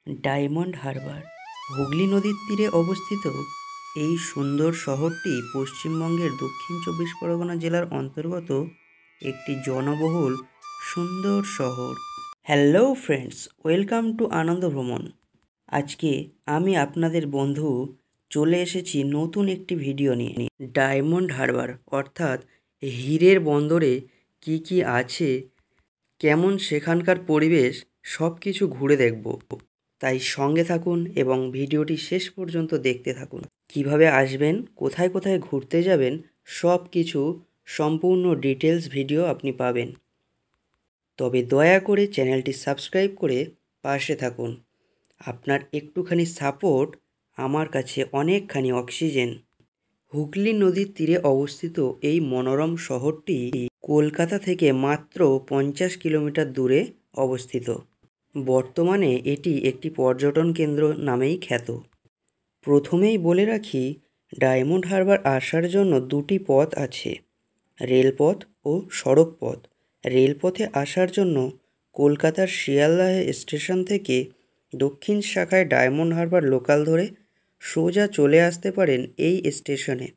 Diamond Harbour Hooghly নদীর তীরে অবস্থিত এই সুন্দর শহরটি পশ্চিমবঙ্গের দক্ষিণ ২৪ পরগনা জেলার অন্তর্গত একটি জনবহুল সুন্দর শহর। Hello friends, welcome to Ananda Bhraman. আজকে আমি আপনাদের বন্ধু চলে এসেছি নতুন একটি ভিডিও নিয়ে। ডায়মন্ড হারবার অর্থাৎ হীরের বন্দরে কি কি আছে, কেমন সেখানকার পরিবেশ, সব কিছু ঘুরে দেখব। তাই সঙ্গে থাকুন এবং ভিডিওটি শেষ পর্যন্ত দেখতে থাকুন। কিভাবে আসবেন, কোথায় কোথায় ঘুরতে যাবেন, সব কিছু সম্পূর্ণ ডিটেলস ভিডিও আপনি পাবেন। তবে দয়া করে চ্যানেলটি সাবস্ক্রাইব করে পাশে থাকুন। আপনার একটুখানি সাপোর্ট আমার কাছে অনেকখানি অক্সিজেন। হুগলি নদীর তীরে অবস্থিত এই মনোরম শহরটি কলকাতা থেকে মাত্র 50 কিলোমিটার দূরে অবস্থিত। বর্তমানে এটি একটি পর্যটন কেন্দ্র নামেই খ্যাত। প্রথমেই বলে রাখি, ডায়মন্ড হারবার আসার জন্য দুটি পথ আছে, রেলপথ ও সড়ক পথ। রেলপথে আসার জন্য কলকাতার শিয়ালদহ স্টেশন থেকে দক্ষিণ শাখায় ডায়মন্ড হারবার লোকাল ধরে সোজা চলে আসতে পারেন এই স্টেশনে।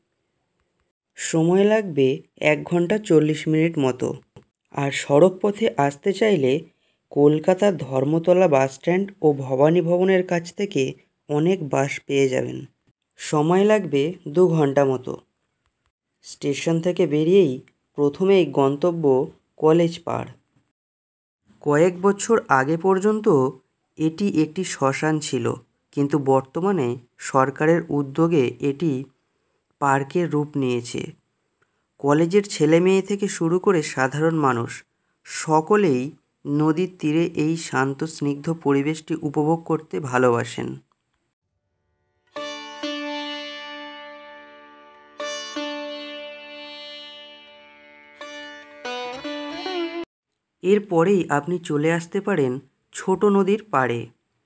সময় লাগবে 1 ঘন্টা 40 মিনিট মতো। আর সড়ক পথে আসতে চাইলে কলকাতার ধর্মতলা বাসস্ট্যান্ড ও ভবানী ভবনের কাছ থেকে অনেক বাস পেয়ে যাবেন। সময় লাগবে 2 ঘন্টা মতো। স্টেশন থেকে বেরিয়েই প্রথমেই গন্তব্য কলেজ পাড়। কয়েক বছর আগে পর্যন্ত এটি একটি শ্মশান ছিল, কিন্তু বর্তমানে সরকারের উদ্যোগে এটি পার্কের রূপ নিয়েছে। কলেজের ছেলে মেয়ে থেকে শুরু করে সাধারণ মানুষ সকলেই নদীর তীরে এই শান্ত স্নিগ্ধ পরিবেশটি উপভোগ করতে ভালোবাসেন। এরপরেই আপনি চলে আসতে পারেন ছোট নদীর পাড়ে।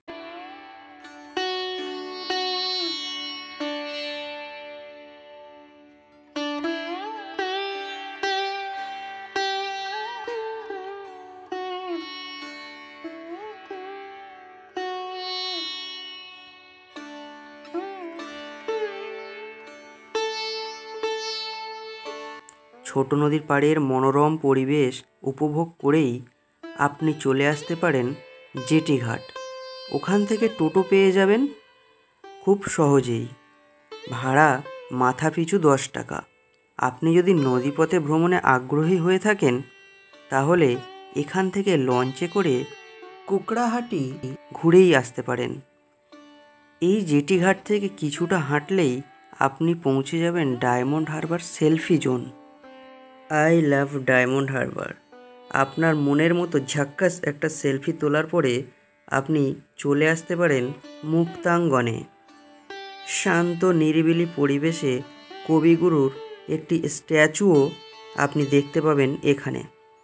ছোট নদীর পাড়ের মনোরম পরিবেশ উপভোগ করেই আপনি চলে আসতে পারেন জেটি ঘাট। ওখান থেকে টোটো পেয়ে যাবেন খুব সহজেই। ভাড়া মাথাপিছু 10 টাকা। আপনি যদি নদীপথে ভ্রমণে আগ্রহী হয়ে থাকেন তাহলে এখান থেকে লঞ্চে করে কুকড়াহাটি ঘুরেই আসতে পারেন। এই জেটি ঘাট থেকে কিছুটা হাঁটলেই আপনি পৌঁছে যাবেন Diamond Harbour selfie zone. I love Diamond Harbour. আপনার মনের মতো ঝাক্কাস একটা সেলফি তোলার পরে আপনি চলে আসতে পারেন মুক্তাঙ্গনে। শান্ত নিরিবিলি পরিবেশে কবিগুরুর একটি স্ট্যাচুও আপনি দেখতে পাবেন এখানে।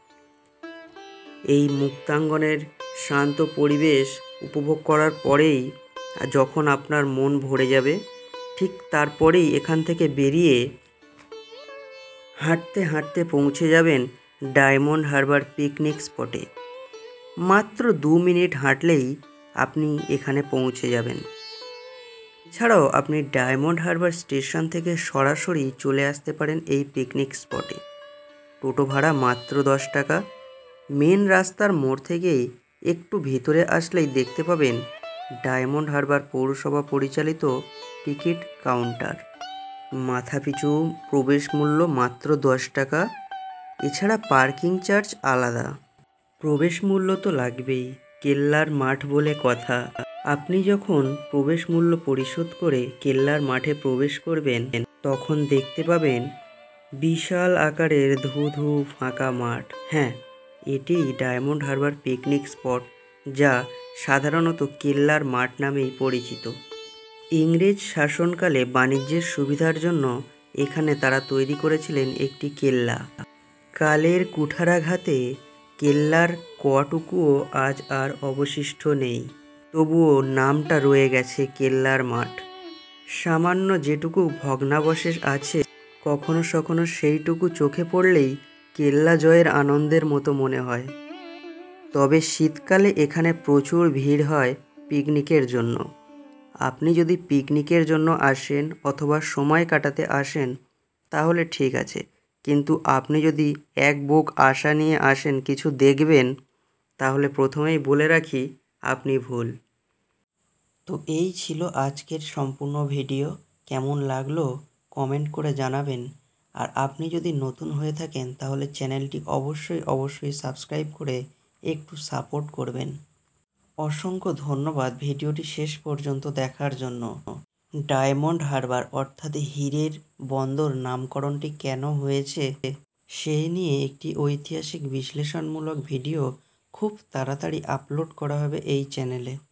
এই মুক্তাঙ্গনের শান্ত পরিবেশ উপভোগ করার পরেই যখন আপনার মন ভরে যাবে, ঠিক তারপরেই এখান থেকে বেরিয়ে হাঁটতে হাঁটতে পৌঁছে যাবেন ডায়মন্ড হারবার পিকনিক স্পটে। মাত্র 2 মিনিট হাঁটলেই আপনি এখানে পৌঁছে যাবেন। এছাড়াও আপনি ডায়মন্ড হারবার স্টেশন থেকে সরাসরি চলে আসতে পারেন এই পিকনিক স্পটে। টোটো ভাড়া মাত্র 10 টাকা। মেন রাস্তার মোড় থেকেই একটু ভিতরে আসলেই দেখতে পাবেন ডায়মন্ড হারবার পৌরসভা পরিচালিত টিকিট কাউন্টার। মাথাপিছু প্রবেশ মূল্য মাত্র 10 টাকা। এছাড়া পার্কিং চার্জ আলাদা। প্রবেশ মূল্য তো লাগবেই, কেল্লার মাঠ বলে কথা। আপনি যখন প্রবেশ মূল্য পরিশোধ করে কেল্লার মাঠে প্রবেশ করবেন তখন দেখতে পাবেন বিশাল আকারের ধু ফাঁকা মাঠ। হ্যাঁ, এটি ডায়মন্ড হারবার পিকনিক স্পট, যা সাধারণত কেল্লার মাঠ নামেই পরিচিত। ইংরেজ শাসনকালে বাণিজ্যের সুবিধার জন্য এখানে তারা তৈরি করেছিলেন একটি কেল্লা। কালের কুঠারাঘাতে কেল্লার কটুকুও আজ আর অবশিষ্ট নেই, তবুও নামটা রয়ে গেছে কেল্লার মাঠ। সামান্য যেটুকু ভগ্নাবশেষ আছে, কখনো কখনো সেইটুকু চোখে পড়লেই কেল্লা জয়ের আনন্দের মতো মনে হয়। তবে শীতকালে এখানে প্রচুর ভিড় হয় পিকনিকের জন্য। আপনি যদি পিকনিকের জন্য আসেন অথবা সময় কাটাতে আসেন তাহলে ঠিক আছে, কিন্তু আপনি যদি এক বুক আশা নিয়ে আসেন কিছু দেখবেন, তাহলে প্রথমেই বলে রাখি আপনি ভুল। তো এই ছিল আজকের সম্পূর্ণ ভিডিও। কেমন লাগলো কমেন্ট করে জানাবেন। আর আপনি যদি নতুন হয়ে থাকেন তাহলে চ্যানেলটি অবশ্যই সাবস্ক্রাইব করে একটু সাপোর্ট করবেন। অসংখ্য ধন্যবাদ ভিডিওটি শেষ পর্যন্ত দেখার জন্য। ডায়মন্ড হারবার অর্থাৎ হীরের বন্দর নামকরণটি কেন হয়েছে সেই নিয়ে একটি ঐতিহাসিক বিশ্লেষণমূলক ভিডিও খুব তাড়াতাড়ি আপলোড করা হবে এই চ্যানেলে।